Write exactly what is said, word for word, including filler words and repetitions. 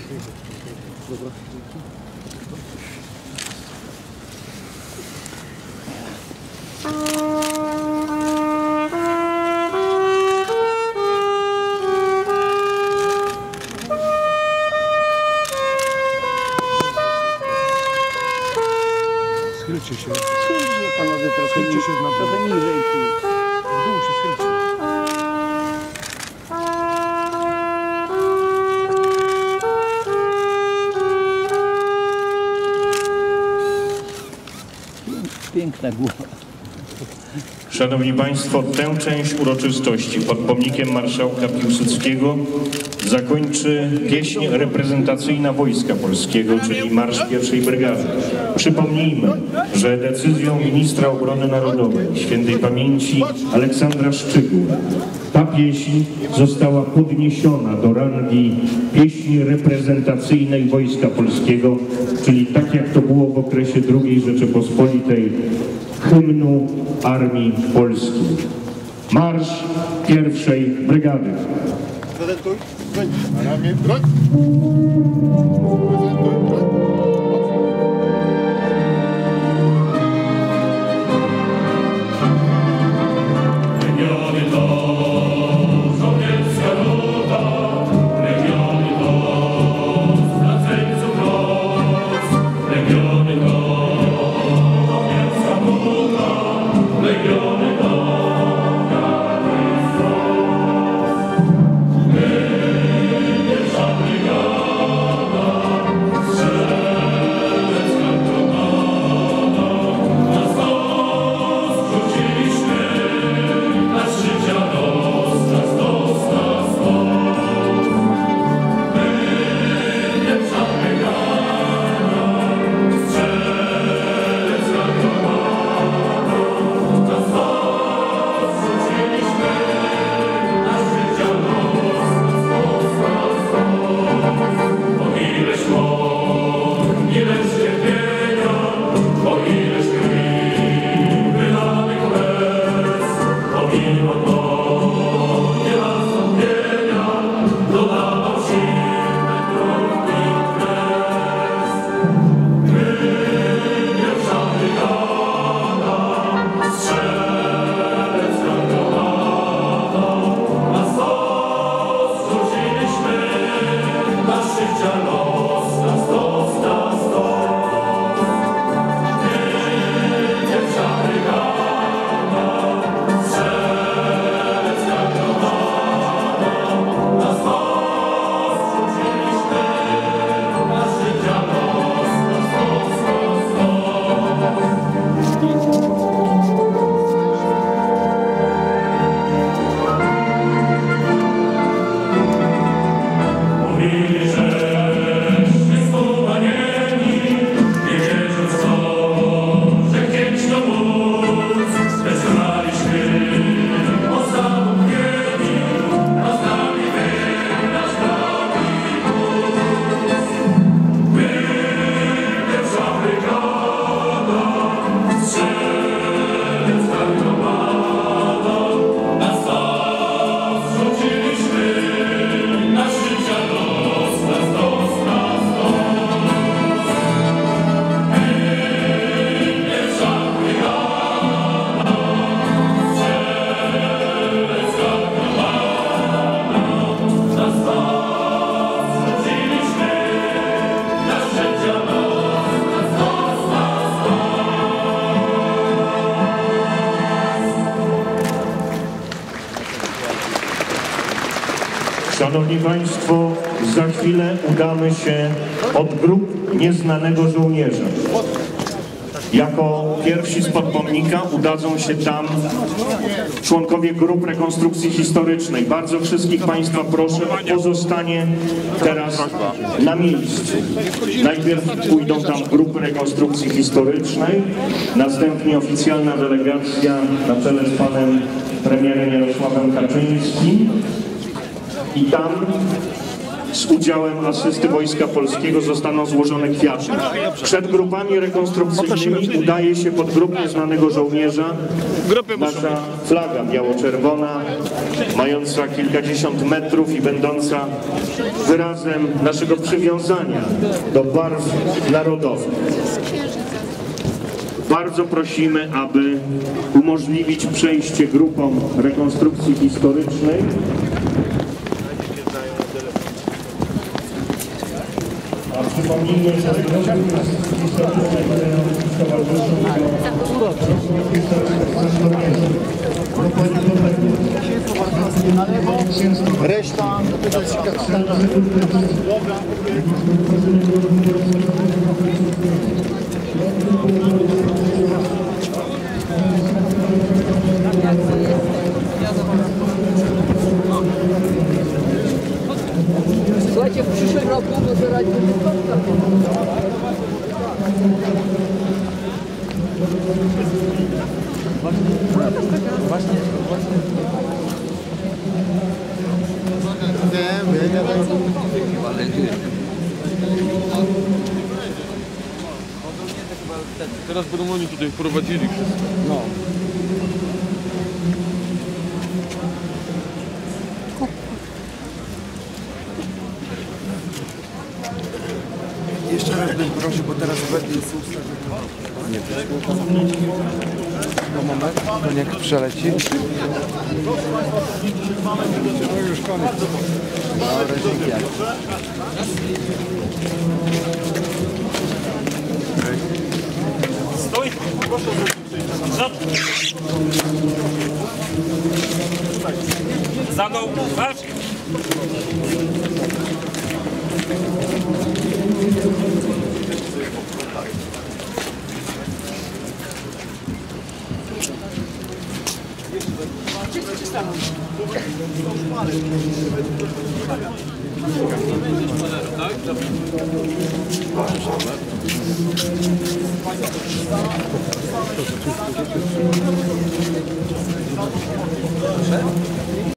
Schylcie się. Schylcie panowie trochę, Schylcie się na dół. trochę niżej. W dół się schylcie. Piękna głowa. Szanowni Państwo, tę część uroczystości pod pomnikiem marszałka Piłsudskiego zakończy pieśń reprezentacyjna Wojska Polskiego, czyli Marsz pierwszej Brygady. Przypomnijmy, że decyzją ministra obrony narodowej świętej pamięci Aleksandra Szczygła ta pieśń została podniesiona do rangi pieśni reprezentacyjnej Wojska Polskiego, czyli tak jak to było w okresie drugiej Rzeczypospolitej, hymnu Armii Polskiej. Marsz pierwszej Brygady. Prezentuj, broń. Na ramię, broń. Prezentuj, broń. Legiony to żołnierska nuta, legiony to straceńców los, legiony to żołnierska nuta, legiony to pierwsza brygada, strzelecka gromada, na stos rzuciliśmy, na życia los, na stos, na stos. My, pierwsza brygada, strzelecka gromada, na stos rzuciliśmy, na życia los, na stos, na stos. O ileż mąk, ileż cierpienia, o ileż krwi wylanych łez, pomimo to nie ma zastąpienia, dodawał siły trud i kres. My, pierwsza brygada, strzelecka gromada, na stos rzuciliśmy, na życia los, na stos, na stos. My, pierwsza brygada, strzelecka gromada, na stos rzuciliśmy, na życia los, na stos, na stos. Mówili, żeśmy spowalnieni, nie wierząc w to, że kiedyś to móc. Zdecydowaliśmy o zamknięciu, a z nami był nasz drogi wódz. My, pierwsza brygada, strzelecka gromada, na stos rzuciliśmy, na życia los, na stos, na stos. My, pierwsza brygada, strzelecka gromada, na stos rzuciliśmy, na życia los, na stos, na Szanowni Państwo, za chwilę udamy się od grup nieznanego żołnierza. Jako pierwsi spod pomnika udadzą się tam członkowie grup rekonstrukcji historycznej. Bardzo wszystkich Państwa proszę o pozostanie teraz na miejscu. Najpierw pójdą tam grupy rekonstrukcji historycznej, następnie oficjalna delegacja na czele z panem premierem Jarosławem Kaczyńskim i tam z udziałem asysty Wojska Polskiego zostaną złożone kwiaty. Przed grupami rekonstrukcyjnymi udaje się pod grupę znanego żołnierza Nasza flaga biało-czerwona, mająca kilkadziesiąt metrów i będąca wyrazem naszego przywiązania do barw narodowych. Bardzo prosimy, aby umożliwić przejście grupom rekonstrukcji historycznej. A przypomnijmy, że Reszta. Słuchajcie, w przyszłym roku może radzić Teraz będą oni tutaj prowadzili wszystko. No. Jeszcze raz bym prosił, bo teraz wedle jest ustawione. Nie wyszło. No moment, to niech przeleci. No już koniec. Dobra, dzięki. Stój! Za mną, patrz!